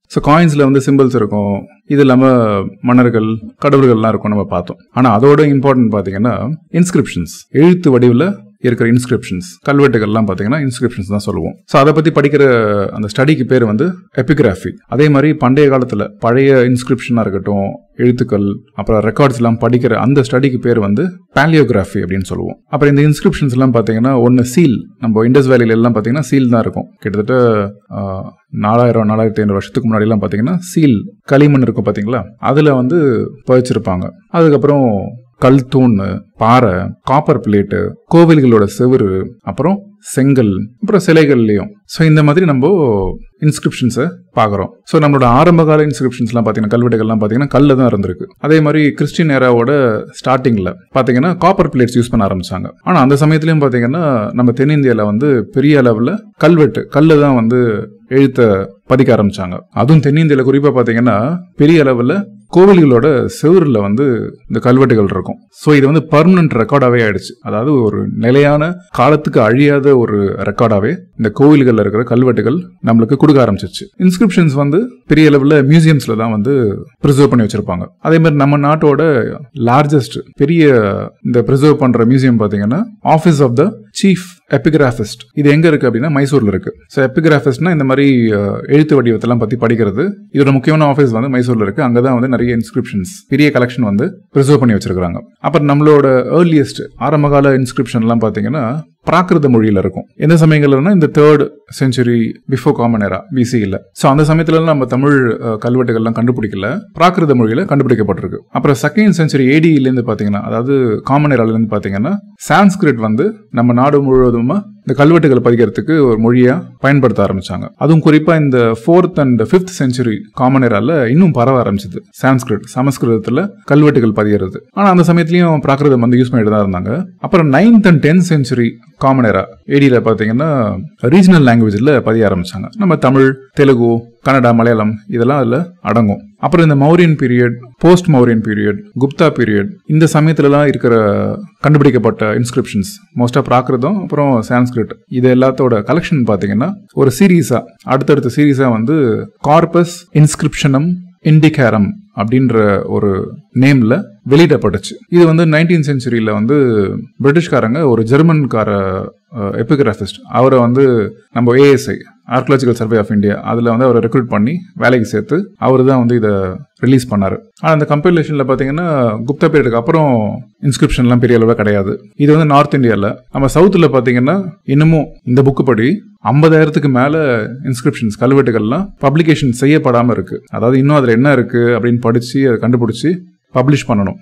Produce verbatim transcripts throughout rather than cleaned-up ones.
So காயின்ஸ்ல வந்து symbols இருக்கும், இது இல்லாமல் மன்னர்கள் கடவுள்கள்லாம் இருக்கும் நம்ம பார்த்தோம். ஆனால் அதோட இம்பார்ட்டன்ட் பார்த்தீங்கன்னா இன்ஸ்கிரிப்ஷன்ஸ், எழுத்து வடிவில் இருக்கிற இன்ஸ்கிரிப்ஷன்ஸ், கல்வெட்டுகள்லாம் பார்த்தீங்கன்னா இன்ஸ்கிரிப்ஷன்ஸ் தான் சொல்லுவோம். ஸோ அதை பற்றி படிக்கிற அந்த ஸ்டடிக்கு பேர் வந்து எபிகிராஃபி. அதே மாதிரி பண்டைய காலத்தில் பழைய இன்ஸ்கிரிப்ஷனாக இருக்கட்டும், எழுத்துக்கள், அப்புறம் ரெக்கார்ட்ஸ் எல்லாம் படிக்கிற அந்த ஸ்டடிக்கு பேர் வந்து பேலியோகிராஃபி அப்படின்னு சொல்லுவோம். அப்புறம் இந்த இன்ஸ்கிரிப்ஷன்ஸ் எல்லாம் பார்த்தீங்கன்னா ஒன்று சீல், நம்ம இண்டஸ் வேலியில எல்லாம் பார்த்தீங்கன்னா சீல் தான் இருக்கும். கிட்டத்தட்ட நாலாயிரம் நாலாயிரத்தி ஐநூறு வருஷத்துக்கு முன்னாடி எல்லாம் பார்த்தீங்கன்னா சீல் களிமண் இருக்கும் பார்த்தீங்களா, அதில் வந்து பதிச்சிருப்பாங்க. அதுக்கப்புறம் கல் தூண், பாறை, காப்பர் பிளேட்டு, கோவில்களோட செவுரு, அப்புறம் செங்கல், அப்புறம் சிலைகள்லையும். ஸோ இந்த மாதிரி நம்ம இன்ஸ்கிரிப்ஷன்ஸை பார்க்குறோம். ஸோ நம்மளோட ஆரம்ப கால இன்ஸ்கிரிப்ஷன்ஸ்லாம் பார்த்தீங்கன்னா கல்வெட்டுகள்லாம் பார்த்தீங்கன்னா கல்ல தான் இருந்திருக்கு. அதே மாதிரி கிறிஸ்டின் ஏராவோட ஸ்டார்டிங்கில் பார்த்தீங்கன்னா காப்பர் பிளேட்ஸ் யூஸ் பண்ண ஆரம்பிச்சாங்க. ஆனால் அந்த சமயத்துலையும் பார்த்தீங்கன்னா நம்ம தென்னிந்தியாவில் வந்து பெரிய அளவில் கல்வெட்டு கல்லு தான் வந்து எழுத்த பதிக்க ஆரம்பிச்சாங்க. அதுவும் தென்னிந்தியாவில் குறிப்பாக பார்த்தீங்கன்னா பெரிய அளவில் கோவில்களோட செவுரில் வந்து இந்த கல்வெட்டுகள் இருக்கும். ஸோ இது வந்து பர்மனன்ட் ரெக்கார்டாகவே ஆயிடுச்சு. அதாவது ஒரு நிலையான காலத்துக்கு அழியாத ஒரு ரெக்கார்டாகவே இந்த கோவில்களில் இருக்கிற கல்வெட்டுகள் நம்மளுக்கு கொடுக்க ஆரம்பிச்சிச்சு. இன்ஸ்கிரிப்ஷன்ஸ் வந்து பெரிய அளவில் மியூசியம்ஸ்ல தான் வந்து ப்ரிசர்வ் பண்ணி வச்சிருப்பாங்க. அதே மாதிரி நம்ம நாட்டோட லார்ஜஸ்ட் பெரிய இந்த ப்ரிசர்வ் பண்ற மியூசியம் பார்த்தீங்கன்னா office of the chief epigraphist. இது எங்க இருக்கு அப்படின்னா மைசூர்ல இருக்கு. ஸோ எபிகிராஃபிஸ்ட்னா இந்த மாதிரி எழுத்து வடிவத்தெல்லாம் பத்தி படிக்கிறது. இதோட முக்கியமான ஆஃபீஸ் வந்து மைசூர்ல இருக்கு. அங்கதான் வந்து நிறைய இன்ஸ்கிரிப்ஷன்ஸ், பெரிய கலெக்ஷன் வந்து ப்ரிசர்வ் பண்ணி வச்சிருக்காங்க. அப்புறம் நம்மளோட ஏர்லியஸ்ட் ஆரம்பகால இன்ஸ்கிரிப்ஷன் எல்லாம் பாத்தீங்கன்னா பிராகிருத மொழியில இருக்கும். எந்த சமயங்கள்னா இந்த third century before common era BC இல்ல. ஸோ அந்த சமயத்துல நம்ம தமிழ் கல்வெட்டுகள்லாம் கண்டுபிடிக்கல, பிராகிருத மொழியில கண்டுபிடிக்கப்பட்டிருக்கு. அப்புறம் செகண்ட் செஞ்சுரி ஏடியில இருந்து பாத்தீங்கன்னா, அதாவது காமன் எரால இருந்து பாத்தீங்கன்னா சான்ஸ்கிரிட் வந்து நம்ம நாடு முழுவதுமா இந்த கல்வெட்டுகள் பதிக்கிறதுக்கு ஒரு மொழியா பயன்படுத்த ஆரம்பிச்சாங்க. அதுவும் குறிப்பா இந்த fourth and fifth century common எரால இன்னும் பரவ ஆரம்பிச்சது சான்ஸ்கிரிட், சமஸ்கிருதத்துல கல்வெட்டுகள் பதிகிறது. ஆனா அந்த சமயத்திலயும் பிராகிருதம் வந்து யூஸ் பண்ணிட்டு தான் இருந்தாங்க. அப்புறம் ninth and tenth century common era ஏடியில பாத்தீங்கன்னா ரீஜனல் லாங்குவேஜ்ல பதிய ஆரம்பிச்சாங்க. நம்ம தமிழ், தெலுங்கு, கன்னடா, மலையாளம் இதெல்லாம் அதுல அடங்கும். அப்புறம் இந்த Mauryan period, post Mauryan period, Gupta period, இந்த சமயத்துலலாம் இருக்கிற கண்டுபிடிக்கப்பட்ட இன்ஸ்கிரிப்ஷன்ஸ் மோஸ்டா பிராகிருதம் அப்புறம் சான்ஸ்கிரிட் இது எல்லாத்தோட கலெக்ஷன் பாத்தீங்கன்னா ஒரு சீரீஸா அடுத்தடுத்த சீரீஸா வந்து கார்பஸ் இன்ஸ்கிரிப்ஷனம் இண்டிகேரம் அப்படின்ற ஒரு நேம்ல வெளியிடப்பட்டுச்சு. இது வந்து நைன்டீன் செஞ்சுரியில வந்து பிரிட்டிஷ்காரங்க ஒரு ஜெர்மன்கார எபிகிராஃபிஸ்ட் அவரை வந்து நம்ம ASI archaeological survey of India அதில் வந்து அவரை ரெக்ரூட் பண்ணி வேலைக்கு சேர்த்து அவர் தான் வந்து இதை ரிலீஸ் பண்ணார். ஆனால் அந்த கம்பைலேஷனில் பார்த்தீங்கன்னா குப்தா பீரியடுக்கு அப்புறம் இன்ஸ்கிரிப்ஷன்லாம் பெரிய அளவில் கிடையாது. இது வந்து நார்த் இந்தியாவில். நம்ம சவுத்தில் பார்த்தீங்கன்னா இன்னமும் இந்த புக்கு படி ஐம்பதாயிரத்துக்கு மேலே இன்ஸ்கிரிப்ஷன்ஸ் கல்வெட்டுகள்லாம் பப்ளிகேஷன் செய்யப்படாமல் இருக்கு. அதாவது இன்னும் அதில் என்ன இருக்கு அப்படின்னு படித்து அதை கண்டுபிடிச்சி பப்ளிஷ் பண்ணணும்.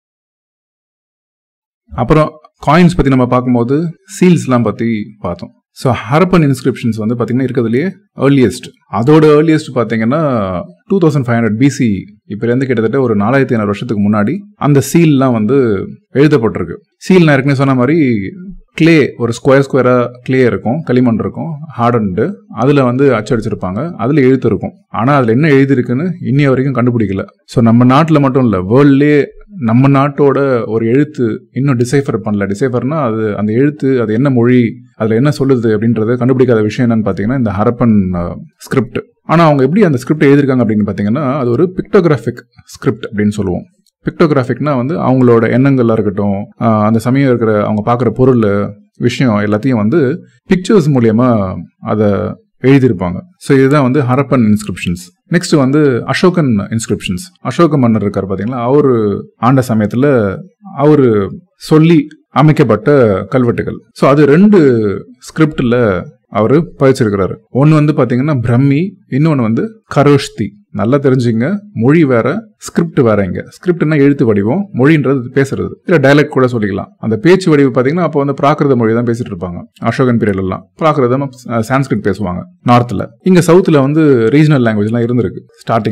அப்புறம் காயின்ஸ் பற்றி நம்ம பார்க்கும்போது சீல்ஸ்லாம் பற்றி பார்த்தோம். ஸோ ஹரப்பன் இன்ஸ்கிரிப்ஷன்ஸ் வந்து பார்த்தீங்கன்னா இருக்கிறதுலேயே ஏர்லியஸ்ட். அதோட ஏர்லியஸ்ட் பார்த்தீங்கன்னா two thousand five hundred BC, இப்போலேருந்து கிட்டத்தட்ட ஒரு நாலாயிரத்தி ஐநூறு வருஷத்துக்கு முன்னாடி அந்த சீல்லாம் வந்து எழுதப்பட்டிருக்கு. சீல் நான் ஏற்கனவே சொன்ன மாதிரி கிளே, ஒரு ஸ்கொயர் ஸ்கொயராக கிளே இருக்கும், களிமண் இருக்கும், ஹார்டன்டு, அதில் வந்து அச்சடிச்சிருப்பாங்க, அதில் எழுத்து இருக்கும். ஆனால் அதில் என்ன எழுதிருக்குன்னு இன்னைய வரைக்கும் கண்டுபிடிக்கல. ஸோ நம்ம நாட்டில் மட்டும் இல்லை, வேர்ல்ட்லேயே நம்ம நாட்டோட ஒரு எழுத்து இன்னும் டிசைஃபர் பண்ணல. டிசைஃபர்னா அது அந்த எழுத்து, அது என்ன மொழி, அதில் என்ன சொல்லுது அப்படின்றத கண்டுபிடிக்காத விஷயம் என்னன்னு பார்த்தீங்கன்னா இந்த ஹரப்பன் ஸ்கிரிப்ட். ஆனால் அவங்க எப்படி அந்த ஸ்கிரிப்ட் எழுதிருக்காங்க அப்படின்னு பார்த்தீங்கன்னா அது ஒரு பிக்டோகிராஃபிக் ஸ்கிரிப்ட் அப்படின்னு சொல்லுவோம். பிக்டோகிராஃபிக்னா வந்து அவங்களோட எண்ணங்கள்லாம் இருக்கட்டும், அந்த சமயம் இருக்கிற அவங்க பார்க்குற பொருள், விஷயம் எல்லாத்தையும் வந்து பிக்சர்ஸ் மூலியமா அதை எழுதியிருப்பாங்க. ஸோ இதுதான் வந்து ஹரப்பன் இன்ஸ்கிரிப்ஷன்ஸ். நெக்ஸ்ட் வந்து அசோகன் இன்ஸ்கிரிப்ஷன்ஸ். அசோக மன்னர் இருக்கார் பார்த்தீங்களா, அவரு ஆண்ட சமயத்தில் அவரு சொல்லி அமைக்கப்பட்ட கல்வெட்டுகள். ஸோ அது ரெண்டு ஸ்கிரிப்டில் அவர் பதிச்சிருக்கிறாரு. ஒன்று வந்து பார்த்தீங்கன்னா பிரம்மி, இன்னொன்று வந்து கரோஷ்தி. நல்லா தெரிஞ்சுங்க, மொழி வேற, ஸ்கிரிப்ட் வேற. இங்க ஸ்கிரிப்ட்னா எழுத்து வடிவம், மொழின்றது பேசுறது, இல்ல டைலக்ட் கூட சொல்லிக்கலாம். அந்த பேச்சு வடிவு பாத்தீங்கன்னா அப்போ வந்து பிராகிருத மொழி தான் பேசிட்டு இருப்பாங்க. அசோகன் பீரியட் எல்லாம் பிராகிருதம், சான்ஸ்கிரிட் பேசுவாங்க நார்த்ல. இங்க சவுத்துல வந்து ரீஜனல் லாங்குவேஜ் எல்லாம் இருந்திருக்கு ஸ்டார்டிங்ல.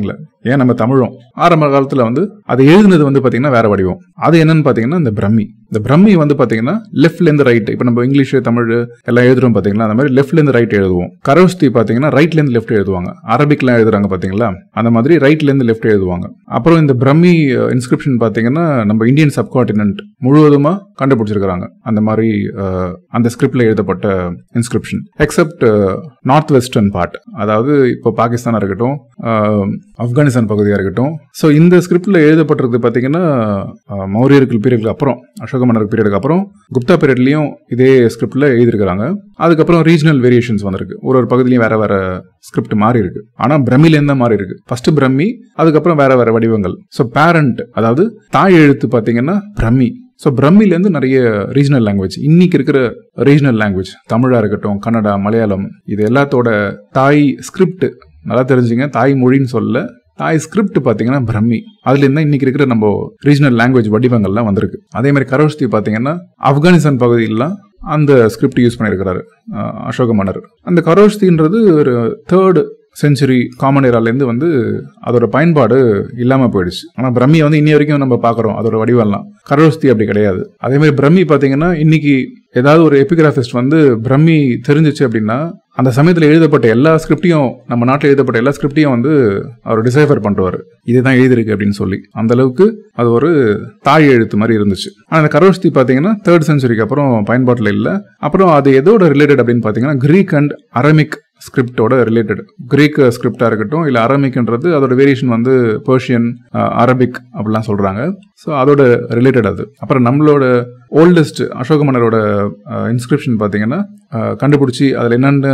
ஏன் நம்ம தமிழும் ஆரம்ப காலத்துல வந்து அது எழுதுனது வந்து பாத்தீங்கன்னா வேற வடிவம். அது என்னன்னு பாத்தீங்கன்னா இந்த பிரம்மி. இந்த பிரம்மி வந்து பாத்தீங்கன்னா லெஃப்ட்ல இருந்து ரைட், இப்ப நம்ம இங்கிலீஷ் தமிழ் எல்லாம் எழுதுறோம் பாத்தீங்களா, அந்த மாதிரி லெஃப்ட்ல இருந்து ரைட் எழுதுவோம். கரோஸ்தி பாத்தீங்கன்னா ரைட்ல இருந்து லெஃப்ட் எழுதுவாங்க. அரபிக்லாம் எழுதுறாங்க பாத்தீங்களா, அந்த மாதிரி ரைட்ல இருந்து லெஃப்ட் எழுதுவாங்க. அப்புறம் இந்த பிரம்மி இன்ஸ்கிரிப்ஷன் பாத்தீங்கன்னா நம்ம இந்தியன் சப்கான்டினென்ட் முழுவதுமா கண்டுபிடிச்சிருக்காங்க. அந்த மாதிரி அந்த ஸ்கிரிப்ட்ல எழுதப்பட்ட inscription except north western part, அதாவது இப்போ பாகிஸ்தானா இருக்கட்டும், ஆப்கானிஸ்தான் பகுதியா இருக்கட்டும். ஸோ இந்த ஸ்கிரிப்ட்ல எழுதப்பட்டிருக்கு பாத்தீங்கன்னா மௌரியர்கள் பீரியடுக்கு அப்புறம், அசோக மன்னர் பீரியடுக்கு அப்புறம் குப்தா பீரியட்லயும் இதே ஸ்கிரிப்ட்ல எழுதிருக்காங்க. அதுக்கப்புறம் ரீஜனல் வேரியேஷன்ஸ் வந்திருக்கு. ஒரு ஒரு பகுதியிலையும் வேற வேற ஸ்கிரிப்ட் மாறி இருக்கு. ஆனா பிரம்மில இருந்தா மாறி இருக்கு. ஃபர்ஸ்ட் பிரம்மி, அதுக்கப்புறம் வேற வேற வடிவங்கள். ஸோ பேரண்ட், அதாவது தாய் எழுத்து பாத்தீங்கன்னா பிரம்மி. ஸோ பிரம்மிலேருந்து நிறைய ரீஜனல் லாங்குவேஜ், இன்னைக்கு இருக்கிற ரீஜனல் லாங்குவேஜ் தமிழா இருக்கட்டும், கன்னடா, மலையாளம், இது எல்லாத்தோட தாய் ஸ்கிரிப்ட் நல்லா தெரிஞ்சுங்க. தாய் மொழின்னு சொல்ல, தாய் ஸ்கிரிப்ட் பாத்தீங்கன்னா பிரம்மி. அதுல இருந்தா இன்னைக்கு இருக்கிற நம்ம ரீஜனல் லாங்குவேஜ் வடிவங்கள்லாம் வந்திருக்கு. அதே மாதிரி கரோஸ்தி பாத்தீங்கன்னா ஆப்கானிஸ்தான் பகுதியிலாம் அந்த ஸ்கிரிப்ட் யூஸ் பண்ணியிருக்கிறாரு அசோக மன்னர். அந்த கரோஸ்தின்றது ஒரு தேர்ட் செஞ்சுரி காமன் ஏராலேருந்து வந்து அதோட பயன்பாடு இல்லாம போயிடுச்சு. ஆனா பிரம்மியை வந்து இன்னி வரைக்கும் நம்ம பாக்குறோம், அதோட வடிவம்லாம். கரோஸ்தி அப்படி கிடையாது. அதே மாதிரி பிரம்மி பாத்தீங்கன்னா இன்னைக்கு ஏதாவது ஒரு எபிகிராபிஸ்ட் வந்து பிரம்மி தெரிஞ்சிச்சு அப்படின்னா அந்த சமயத்தில் எழுதப்பட்ட எல்லா ஸ்கிரிப்டையும், நம்ம நாட்டில் எழுதப்பட்ட எல்லா ஸ்கிரிப்டையும் வந்து அவர் டிசைஃபர் பண்ணுவார், இதுதான் எழுதிருக்கு அப்படின்னு சொல்லி. அந்த அளவுக்கு அது ஒரு தாய் எழுத்து மாதிரி இருந்துச்சு. ஆனால் அந்த கரோஸ்தி பார்த்தீங்கன்னா தேர்ட் செஞ்சுரிக்கு அப்புறம் பயன்பாட்டில் இல்லை. அப்புறம் அது எதோட ரிலேட்டட் அப்படின்னு பார்த்தீங்கன்னா கிரீக் அண்ட் அரமிக் ஸ்கிரிப்டோட ரிலேட்டட். கிரீக் ஸ்கிரிப்டா இருக்கட்டும், இல்லை அரமிக்ன்றது அதோட வேரியேஷன் வந்து பெர்ஷியன், அரபிக் அப்படிலாம் சொல்றாங்க. ஸோ அதோட ரிலேட்டட் அது. அப்புறம் நம்மளோட ஓல்டஸ்ட் அசோக மன்னரோட இன்ஸ்கிரிப்ஷன் பார்த்தீங்கன்னா கண்டுபிடிச்சி அதில் என்னென்னு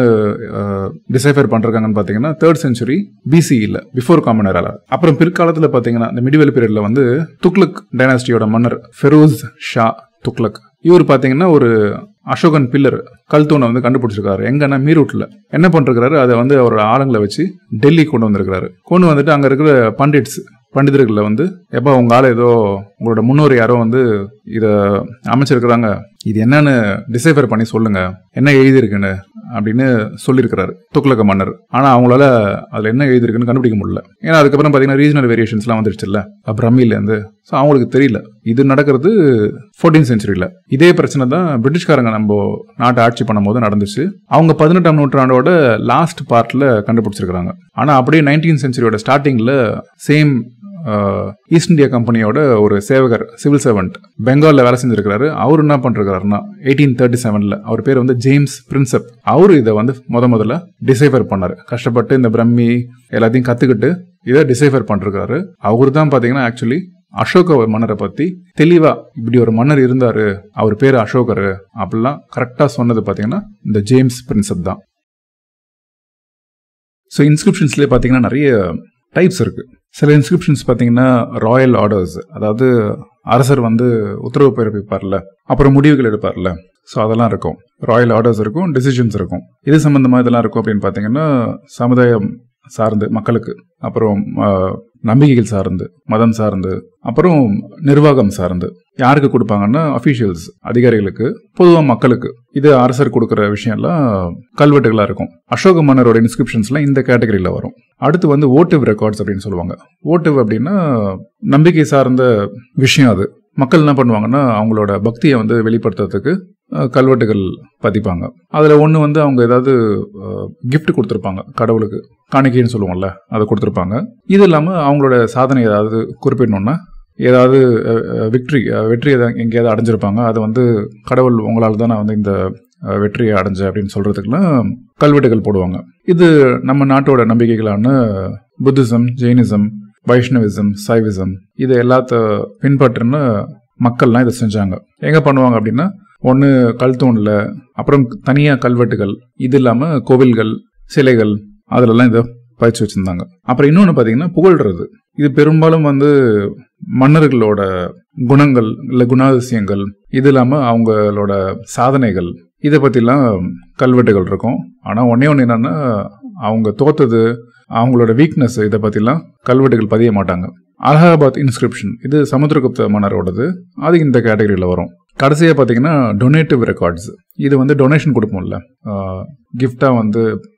டிசைஃபர் பண்றாங்கன்னு பார்த்தீங்கன்னா தேர்ட் செஞ்சுரி பிசி இல்லை, பிஃபோர் காமன் ஏரால. அப்புறம் பிற்காலத்தில் பார்த்தீங்கன்னா இந்த மிடிவல் பீரியட்ல வந்து துக்ளக் டைனாஸ்டியோட மன்னர் ஃபெரோஸ் ஷா துக்ளக், இவர் பார்த்தீங்கன்னா ஒரு அசோகன் பில்லர் கல்தூனை வந்து கண்டுபிடிச்சிருக்காரு. எங்கன்னா மீரூட்ல என்ன பண்ணிருக்காரு, அதை வந்து அவரோட ஆளுங்களை வச்சு டெல்லி கொண்டு வந்திருக்காரு. கொண்டு வந்துட்டு அங்க இருக்கிற பண்டிட்ஸ் பண்டிதர்களை வந்து, எப்போ உங்க ஆளு ஏதோ உங்களோட முன்னோர் யாரோ வந்து இதை அமைச்சிருக்கிறாங்க, இது என்னன்னு டிசைஃபர் பண்ணி சொல்லுங்க, என்ன எழுதியிருக்குன்னு அப்படின்னு சொல்லியிருக்கிறாரு துக்ளக் மன்னர். ஆனா அவங்களால அதுல என்ன எழுதிருக்குன்னு கண்டுபிடிக்க முடியல. ஏன்னா அதுக்கப்புறம் பாத்தீங்கன்னா ரீஜனல் வேரியேஷன்ஸ்லாம் வந்துருச்சுல்ல பிரம்மில இருந்து. ஸோ அவங்களுக்கு தெரியல. இது நடக்கிறது ஃபோர்டீன் சென்ச்சுரியில. இதே பிரச்சனை தான் பிரிட்டிஷ்காரங்க நம்ம நாட்டை ஆட்சி பண்ணும் போது நடந்துச்சு. அவங்க பதினெட்டாம் நூற்றாண்டோட லாஸ்ட் பார்ட்ல கண்டுபிடிச்சிருக்காங்க. ஆனா அப்படியே நைன்டீன் சென்ச்சுரியோட ஸ்டார்டிங்ல சேம் ஈஸ்ட் இந்தியா கம்பெனியோட ஒரு சேவகர், சிவில் சர்வெண்ட், பெங்கால்ல வேலை செஞ்சிருக்காரு. அவர் என்ன பண்றாருன்னா எயிட்டீன் தேர்ட்டி செவன்ல அவர் பேர் வந்து ஜேம்ஸ் பிரின்சப். அவரு இதை வந்து முத முதல்ல டிசைஃபர் பண்ணாரு. கஷ்டப்பட்டு இந்த பிரம்மி எல்லாத்தையும் கத்துக்கிட்டு இதை டிசைஃபர் பண்ணிருக்காரு. அவரு தான் பாத்தீங்கன்னா ஆக்சுவலி அசோக மன்னரை பத்தி தெளிவா இப்படி ஒரு மன்னர் இருந்தாரு, அவர் பேரு அசோகர் அப்படிலாம் கரெக்டா சொன்னது பாத்தீங்கன்னா இந்த ஜேம்ஸ் பிரின்சப் தான். ஸோ இன்ஸ்கிரிப்ஷன்ஸ்லேயே பாத்தீங்கன்னா நிறைய டைப்ஸ் இருக்கு. சில இன்ஸ்கிரிப்ஷன்ஸ் பார்த்தீங்கன்னா ராயல் ஆர்டர்ஸ், அதாவது அரசர் வந்து உத்தரவு பிறப்பிப்பார்ல, அப்புறம் முடிவுகள் எடுப்பார்ல, ஸோ அதெல்லாம் இருக்கும். ராயல் ஆர்டர்ஸ் இருக்கும், டிசிஷன்ஸ் இருக்கும். இது சம்பந்தமா இதெல்லாம் இருக்கும் அப்படின்னு பார்த்தீங்கன்னா சமுதாயம் சார்ந்து மக்களுக்கு, அப்புறம் நம்பிக்கைகள் சார்ந்து, மதம் சார்ந்து, அப்புறம் நிர்வாகம் சார்ந்து. யாருக்கு கொடுப்பாங்கன்னா அபிஷியல்ஸ், அதிகாரிகளுக்கு, பொதுவாக மக்களுக்கு. இது அரசர் கொடுக்குற விஷயம்லாம் கல்வெட்டுகளா இருக்கும். அசோக மன்னரோட இன்ஸ்கிரிப்ஷன்ஸ்லாம் இந்த கேட்டகரியில வரும். அடுத்து வந்து ஓட்டிவ் ரெக்கார்ட்ஸ் அப்படின்னு சொல்லுவாங்க. ஓட்டிவ் அப்படின்னா நம்பிக்கை சார்ந்த விஷயம். அது மக்கள் என்ன பண்ணுவாங்கன்னா அவங்களோட பக்தியை வந்து வெளிப்படுத்துறதுக்கு கல்வெட்டுகள் பதிப்பாங்க. அதுல ஒண்ணு வந்து அவங்க ஏதாவது கிஃப்ட் கொடுத்துருப்பாங்க கடவுளுக்கு, காணிக்கைன்னு சொல்லுவோம்ல, அதை கொடுத்துருப்பாங்க. இது இல்லாம அவங்களோட சாதனை ஏதாவது குறிப்பிடணும்னா, ஏதாவது விக்ட்ரி வெற்றி எங்கேயாவது அடைஞ்சிருப்பாங்க, அது வந்து கடவுள் உங்களால் தான் நான் வந்து இந்த வெற்றியை அடைஞ்ச அப்படின்னு சொல்றதுக்குலாம் கல்வெட்டுகள் போடுவாங்க. இது நம்ம நாட்டோட நம்பிக்கைகளான புத்திசம், ஜெயினிசம், வைஷ்ணவிசம், சைவிசம், இது எல்லாத்த பின்பற்றுன்னு மக்கள்லாம் இதை செஞ்சாங்க. எங்க பண்ணுவாங்க அப்படின்னா, ஒன்று கல்தூண்ல, அப்புறம் தனியாக கல்வெட்டுகள், இது இல்லாமல் கோவில்கள், சிலைகள், அதிலெல்லாம் இதை பதிச்சு வச்சிருந்தாங்க. அப்புறம் இன்னொன்று பார்த்தீங்கன்னா புகழ்றது. இது பெரும்பாலும் வந்து மன்னர்களோட குணங்கள் இல்லை குணாதிசயங்கள், இது இல்லாமல் அவங்களோட சாதனைகள், இதை பற்றிலாம் கல்வெட்டுகள் இருக்கும். ஆனால் ஒன்னே ஒன்று என்னன்னா, அவங்க தோத்தது, அவங்களோட வீக்னஸ், இதை பற்றிலாம் கல்வெட்டுகள் பதிய மாட்டாங்க. அலகாபாத் இன்ஸ்கிரிப்ஷன், இது சமுத்திரகுப்த மன்னரோடது, அது இந்த கேட்டகரியில் வரும். கடைசியாக பார்த்தீங்கன்னா டொனேட்டிவ் ரெக்கார்ட்ஸ். இது வந்து டொனேஷன் கொடுப்போம்ல, கிஃப்டாக வந்து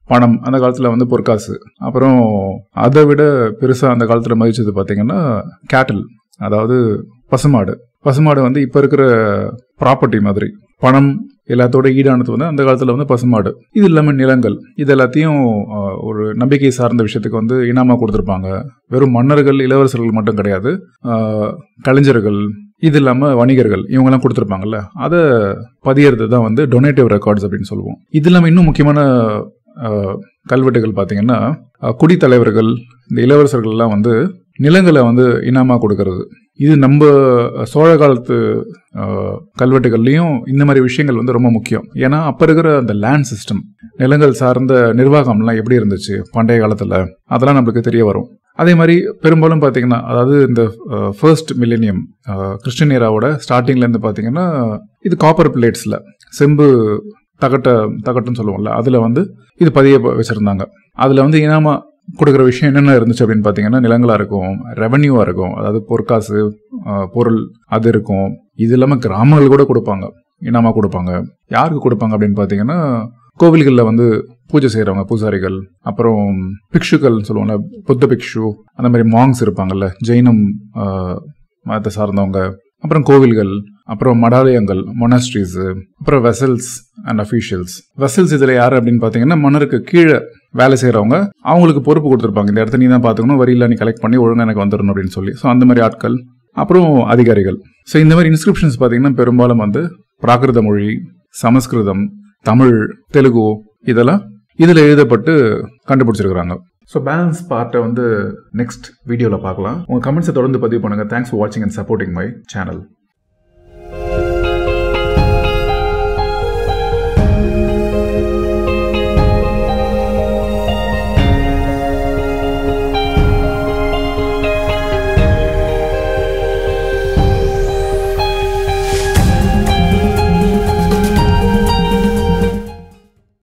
பணம் அந்த காலத்தில் வந்து பொற்காசு. அப்புறம் அதை விட பெருசாக அந்த காலத்தில் மதிச்சது பார்த்தீங்கன்னா கேட்டில், அதாவது பசுமாடு. பசுமாடு வந்து இப்போ இருக்கிற ப்ராப்பர்ட்டி மாதிரி, பணம் எல்லாத்தோட ஈடானது வந்து அந்த காலத்தில் வந்து பசுமாடு. இது இல்லாமல் நிலங்கள், இது எல்லாத்தையும் ஒரு நம்பிக்கை சார்ந்த விஷயத்துக்கு வந்து இனாமா கொடுத்துருப்பாங்க. வெறும் மன்னர்கள் இளவரசர்கள் மட்டும் கிடையாது, கலைஞர்கள், இது இல்லாமல் வணிகர்கள், இவங்கெல்லாம் கொடுத்துருப்பாங்கல்ல, அதை பதியறது தான் வந்து டொனேட்டிவ் ரெக்கார்ட்ஸ் அப்படின்னு சொல்லுவோம். இது இல்லாமல் இன்னும் முக்கியமான கல்வெட்டுகள் பார்த்தீங்கன்னா குடித்தலைவர்கள், இந்த இளவரசர்கள் எல்லாம் வந்து நிலங்களை வந்து இனாமா கொடுக்கறது. இது நம்ம சோழ காலத்து கல்வெட்டுகள்லையும் இந்த மாதிரி விஷயங்கள் வந்து ரொம்ப முக்கியம். ஏன்னா அப்ப இருக்கிற அந்த லேண்ட் சிஸ்டம், நிலங்கள் சார்ந்த நிர்வாகம்லாம் எப்படி இருந்துச்சு பண்டைய காலத்துல, அதெல்லாம் நம்மளுக்கு தெரிய வரும். அதே மாதிரி பெரும்பாலும் பார்த்தீங்கன்னா, அதாவது இந்த ஃபர்ஸ்ட் மில்லேனியம் கிறிஸ்டியன் ஏராவோட ஸ்டார்டிங்ல இருந்து பார்த்தீங்கன்னா இது காப்பர் பிளேட்ஸ்ல, செம்பு தகட்ட தகட்டுன்னு சொல்லுவோம்ல, அதுல வந்து இது பதிய வச்சிருந்தாங்க. அதுல வந்து இனாமா கொடுக்குற விஷயம் என்னென்ன இருந்துச்சு அப்படின்னு பார்த்தீங்கன்னா, நிலங்களா இருக்கும், ரெவன்யூவா இருக்கும், அதாவது பொற்காசு பொருள் அது இருக்கும். இது இல்லாமல் கிராமங்கள் கூட கொடுப்பாங்க, இனாமா கொடுப்பாங்க. யாருக்கு கொடுப்பாங்க அப்படின்னு பார்த்தீங்கன்னா, கோவில்களில் வந்து பூஜை செய்கிறவங்க, பூசாரிகள், அப்புறம் பிக்ஷுக்கள் சொல்லுவாங்கல்ல, புத்த பிக்ஷு, அந்த மாதிரி மாங்ஸ் இருப்பாங்கல்ல, ஜெயினம் மதத்தை சார்ந்தவங்க, அப்புறம் கோவில்கள், அப்புறம் மடாலயங்கள், மொனாஸ்ட்ரீஸ், அப்புறம் வெசல்ஸ் அண்ட் அஃபீஷியல்ஸ். வெசல்ஸ் இதில் யார் அப்படின்னு பார்த்தீங்கன்னா, மன்னருக்கு கீழே வேலை செய்கிறவங்க, அவங்களுக்கு பொறுப்பு கொடுத்துருப்பாங்க, இந்த இடத்த நீ தான் பார்த்துக்கணும், வரியில நீ கலெக்ட் பண்ணி ஒழுங்காக எனக்கு வந்துடணும் அப்படின்னு சொல்லி. ஸோ அந்த மாதிரி ஆட்கள், அப்புறம் அதிகாரிகள். ஸோ இந்த மாதிரி இன்ஸ்கிரிப்ஷன்ஸ் பார்த்தீங்கன்னா பெரும்பாலும் வந்து பிராகிருத மொழி, சமஸ்கிருதம், தமிழ், தெலுங்கு, இதெல்லாம் இதில் எழுதப்பட்டு கண்டுபிடிச்சிருக்கிறாங்க. ஸோ பேலன்ஸ் பார்ட்டை வந்து நெக்ஸ்ட் வீடியோவில் பார்க்கலாம். உங்கள் கமெண்ட்ஸை தொடர்ந்து பதிவு பண்ணுங்கள். தேங்க்ஸ் ஃபார் வாட்சிங் அண்ட் சப்போர்ட்டிங் மை சேனல்.